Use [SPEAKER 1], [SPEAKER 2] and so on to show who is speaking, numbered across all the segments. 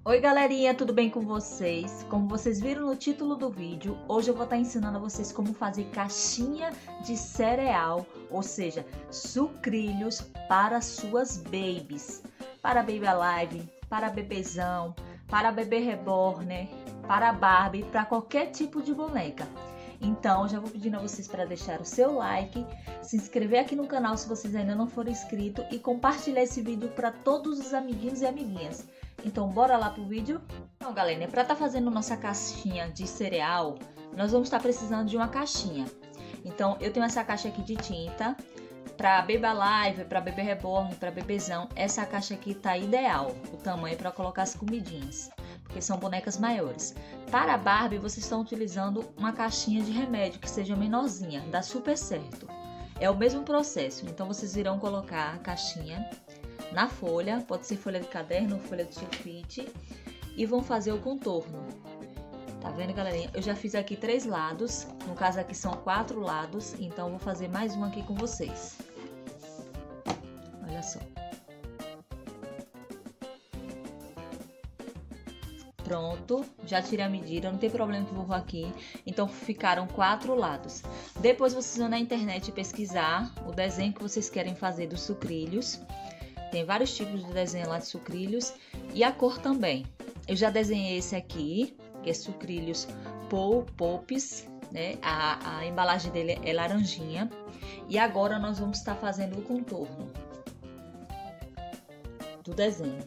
[SPEAKER 1] Oi galerinha, tudo bem com vocês? Como vocês viram no título do vídeo, hoje eu vou estar ensinando a vocês como fazer caixinha de cereal, ou seja, sucrilhos para suas babies, para Baby Alive, para bebezão, para bebê reborn, para Barbie, para qualquer tipo de boneca. Então, já vou pedindo a vocês para deixar o seu like, se inscrever aqui no canal se vocês ainda não forem inscritos e compartilhar esse vídeo para todos os amiguinhos e amiguinhas. Então, bora lá pro vídeo? Então, galera, para estar fazendo nossa caixinha de cereal, nós vamos estar precisando de uma caixinha. Então, eu tenho essa caixa aqui de tinta. Para Baby Alive, para bebê reborn, para bebezão, essa caixa aqui tá ideal, o tamanho para colocar as comidinhas, porque são bonecas maiores. Para a Barbie, vocês estão utilizando uma caixinha de remédio que seja menorzinha, dá super certo. É o mesmo processo, então vocês irão colocar a caixinha na folha, pode ser folha de caderno ou folha de sulfite, e vão fazer o contorno. Tá vendo, galerinha? Eu já fiz aqui 3 lados, no caso aqui são 4 lados, então eu vou fazer mais um aqui com vocês. Olha só. Pronto, já tirei a medida, não tem problema que eu vou aqui. Então ficaram 4 lados. Depois vocês vão na internet pesquisar o desenho que vocês querem fazer dos sucrilhos. Tem vários tipos de desenho lá de sucrilhos e a cor também. Eu já desenhei esse aqui, que é sucrilhos Pops, né? A embalagem dele é laranjinha. E agora nós vamos estar fazendo o contorno do desenho.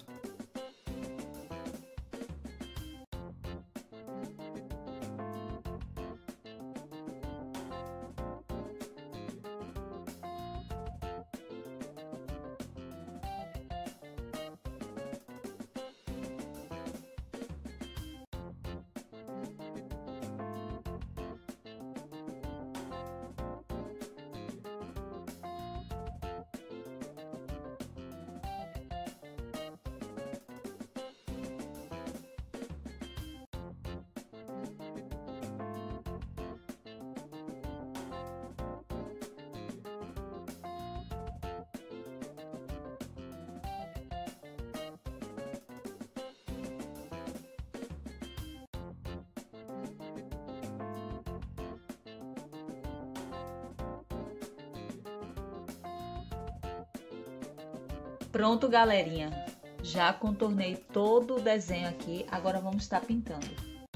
[SPEAKER 1] Pronto, galerinha, já contornei todo o desenho aqui, agora vamos estar pintando.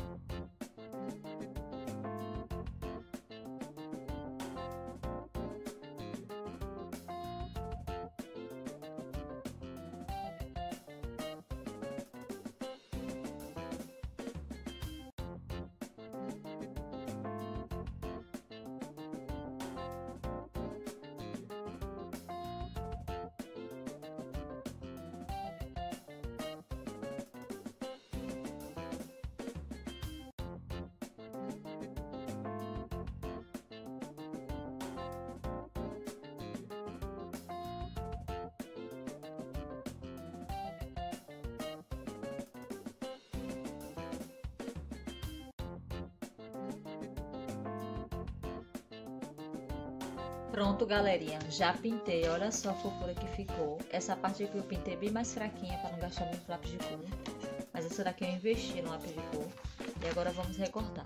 [SPEAKER 1] Pronto, galerinha, já pintei, olha só a fofura que ficou. Essa parte aqui eu pintei bem mais fraquinha para não gastar muito lápis de cor. Mas essa daqui eu investi no lápis de cor. E agora vamos recortar.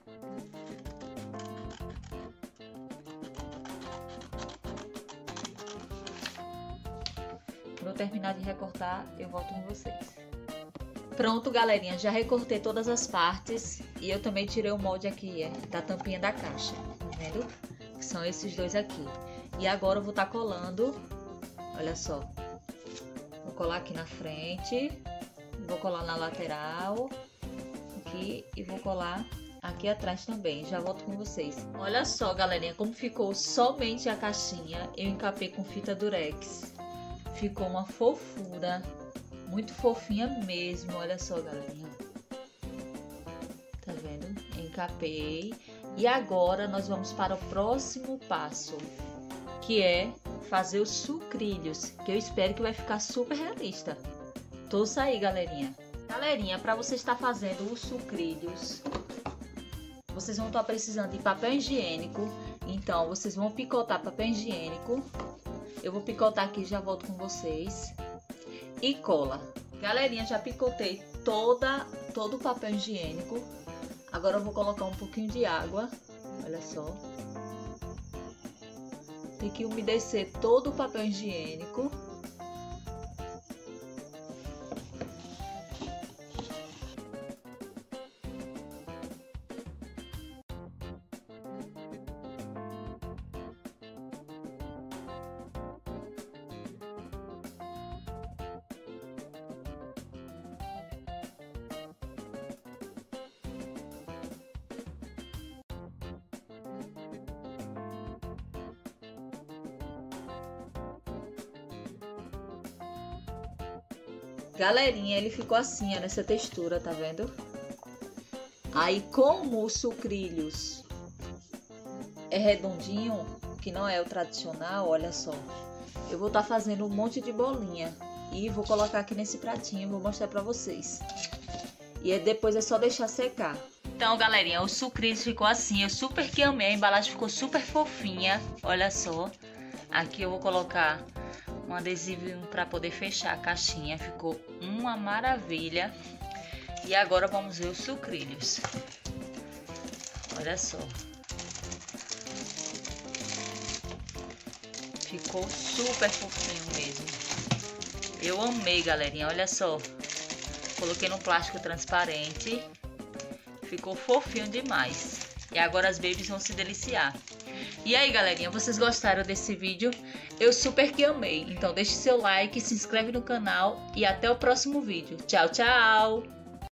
[SPEAKER 1] Quando eu terminar de recortar, eu volto com vocês. Pronto, galerinha, já recortei todas as partes. E eu também tirei o molde aqui, da tampinha da caixa, tá vendo? Que são esses dois aqui. E agora eu vou estar colando, olha só, vou colar aqui na frente, vou colar na lateral aqui e vou colar aqui atrás também. Já volto com vocês. Olha só, galerinha, como ficou somente a caixinha. Eu encapei com fita durex, ficou uma fofura, muito fofinha mesmo. Olha só, galerinha, tá vendo? Encapei. E agora nós vamos para o próximo passo, que é fazer os sucrilhos, que eu espero que vai ficar super realista. Torça aí, galerinha. Galerinha, para você estar fazendo os sucrilhos, vocês vão estar precisando de papel higiênico. Então, vocês vão picotar papel higiênico. Eu vou picotar aqui e já volto com vocês. E cola. Galerinha, já picotei todo o papel higiênico. Agora eu vou colocar um pouquinho de água, olha só. Tem que umedecer todo o papel higiênico. Galerinha, ele ficou assim, ó, nessa textura, tá vendo? Aí, como o sucrilhos é redondinho, que não é o tradicional, olha só. Eu vou estar fazendo um monte de bolinha e vou colocar aqui nesse pratinho, vou mostrar pra vocês. E depois é só deixar secar. Então, galerinha, o sucrilhos ficou assim, eu super que amei, a embalagem ficou super fofinha, olha só. Aqui eu vou colocar um adesivo para poder fechar a caixinha, ficou uma maravilha. E agora vamos ver os sucrilhos. Olha só. Ficou super fofinho mesmo. Eu amei, galerinha, olha só. Coloquei no plástico transparente. Ficou fofinho demais. E agora as babies vão se deliciar. E aí, galerinha, vocês gostaram desse vídeo? Eu super que amei. Então deixe seu like, se inscreve no canal e até o próximo vídeo. Tchau, tchau!